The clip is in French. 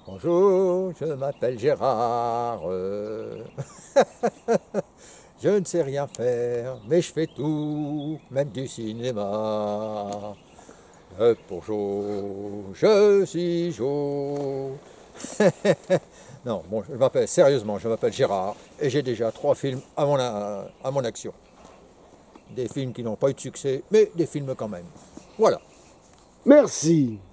Bonjour, je m'appelle Gérard. Je ne sais rien faire, mais je fais tout, même du cinéma. Bonjour, je suis Jo. Non, bon, sérieusement, je m'appelle Gérard et j'ai déjà 3 films à mon action. Des films qui n'ont pas eu de succès, mais des films quand même. Voilà. Merci.